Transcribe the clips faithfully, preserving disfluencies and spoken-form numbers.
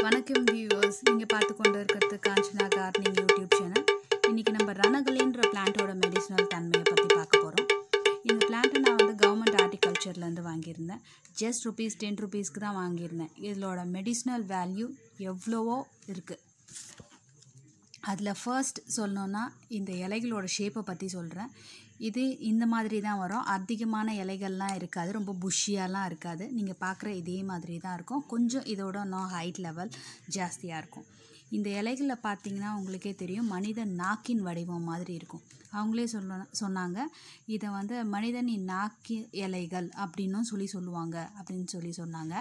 வணக்கம் வியூவர்ஸ், நீங்கள் பார்த்து கொண்டு இருக்கிறது காஞ்சனா கார்டனிங் யூடியூப் சேனல். இன்றைக்கி நம்ம ரணகலின்ற பிளான்ட்டோட மெடிசினல் தன்மையை பற்றி பார்க்க போகிறோம். இந்த பிளான்ட்டை நான் வந்து கவர்மெண்ட் ஹார்டிகல்ச்சர்லேருந்து வாங்கியிருந்தேன். ஜஸ்ட் ருபீஸ் டென் ருபீஸ்க்கு தான் வாங்கியிருந்தேன். இதோட மெடிசினல் வேல்யூ எவ்வளவோ இருக்குது. அதில் ஃபர்ஸ்ட் சொல்லணுன்னா இந்த இலைகளோட ஷேப்பை பற்றி சொல்கிறேன். இது இந்த மாதிரி தான் வரும். அதிகமான இலைகள்லாம் இருக்காது, ரொம்ப புஷ்ஷியாலாம் இருக்காது. நீங்கள் பார்க்குற இதே மாதிரி தான் இருக்கும். கொஞ்சம் இதோட இன்னும் ஹைட் லெவல் ஜாஸ்தியாக இருக்கும். இந்த இலைகளில் பார்த்தீங்கன்னா உங்களுக்கே தெரியும், மனித நாக்கின் வடிவம் மாதிரி இருக்கும். அவங்களே சொல்ல சொன்னாங்க இதை வந்து மனிதனின் நாக்கி இலைகள் அப்படின்னும் சொல்லி சொல்லுவாங்க அப்படின்னு சொல்லி சொன்னாங்க.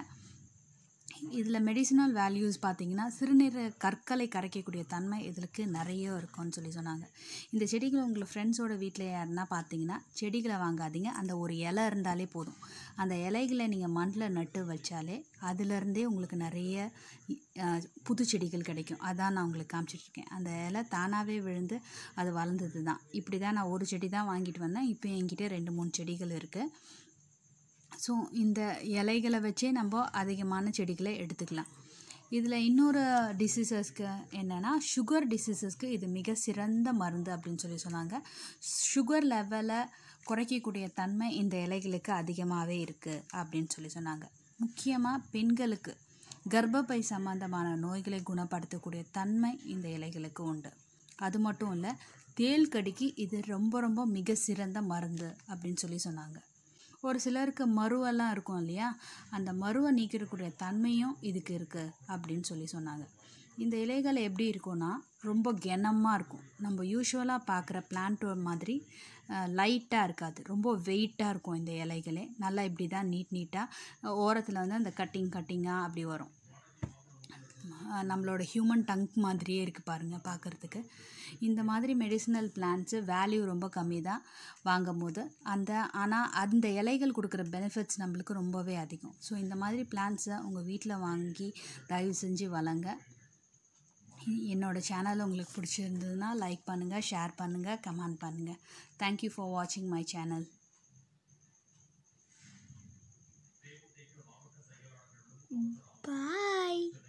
இதில் மெடிசினல் வேல்யூஸ் பார்த்திங்கன்னா சிறுநீர கற்களை கரைக்கக்கூடிய தன்மை இதற்கு நிறைய இருக்கும்னு சொல்லி சொன்னாங்க. இந்த செடிகளை உங்களை ஃப்ரெண்ட்ஸோட வீட்டில் யாருன்னா பார்த்தீங்கன்னா செடிகளை வாங்காதீங்க. அந்த ஒரு இலை இருந்தாலே போதும். அந்த இலைகளை நீங்கள் மண்ணில் நட்டு வச்சாலே அதிலருந்தே உங்களுக்கு நிறைய புது செடிகள் கிடைக்கும். அதான் நான் உங்களுக்கு காமிச்சிட்ருக்கேன். அந்த இலை தானாகவே விழுந்து அது வளர்ந்தது தான். இப்படி தான் நான் ஒரு செடி தான் வாங்கிட்டு வந்தேன். இப்போ என்கிட்ட ரெண்டு மூணு செடிகள் இருக்குது. ஸோ இந்த இலைகளை வச்சே நம்ம அதிகமான செடிகளை எடுத்துக்கலாம். இதில் இன்னொரு டிசீசஸ்க்கு என்னென்னா, சுகர் டிசீசஸ்க்கு இது மிக சிறந்த மருந்து அப்படின்னு சொல்லி சொன்னாங்க. சுகர் லெவலை குறைக்கக்கூடிய தன்மை இந்த இலைகளுக்கு அதிகமாகவே இருக்குது அப்படின்னு சொல்லி சொன்னாங்க. முக்கியமாக பெண்களுக்கு கர்ப்பப்பை சம்பந்தமான நோய்களை குணப்படுத்தக்கூடிய தன்மை இந்த இலைகளுக்கு உண்டு. அது மட்டும் இல்லை, தேள் கடிக்கு இது ரொம்ப ரொம்ப மிக சிறந்த மருந்து அப்படின்னு சொல்லி சொன்னாங்க. ஒரு சிலருக்கு மருவெல்லாம் இருக்கும் இல்லையா, அந்த மருவை நீக்கக்கூடிய தன்மையும் இதுக்கு இருக்குது அப்படின்னு சொல்லி சொன்னாங்க. இந்த இலைகள் எப்படி இருக்கும்னா ரொம்ப கனமாக இருக்கும். நம்ம யூஸ்வலாக பார்க்குற பிளான்ட் மாதிரி லைட்டாக இருக்காது, ரொம்ப வெயிட்டாக இருக்கும். இந்த இலைகளே நல்லா இப்படி தான் நீட் நீட்டாக ஓரத்தில் வந்து அந்த கட்டிங் கட்டிங்காக அப்படி வரும். நம்மளோட ஹியூமன் டங் மாதிரியே இருக்குது பாருங்கள் பார்க்குறதுக்கு. இந்த மாதிரி மெடிசினல் பிளான்ட்ஸு வேல்யூ ரொம்ப கம்மி தான் வாங்கும் போது. அந்த ஆனால் அந்த இலைகள் கொடுக்குற பெனிஃபிட்ஸ் நம்மளுக்கு ரொம்பவே அதிகம். ஸோ இந்த மாதிரி பிளான்ட்ஸை உங்கள் வீட்டில் வாங்கி தயவு செஞ்சு வளங்க. என்னோடய சேனல் உங்களுக்கு பிடிச்சிருந்ததுன்னா லைக் பண்ணுங்கள், ஷேர் பண்ணுங்கள், கமெண்ட் பண்ணுங்கள். தேங்க்யூ ஃபார் வாட்சிங் மை சேனல். Bye.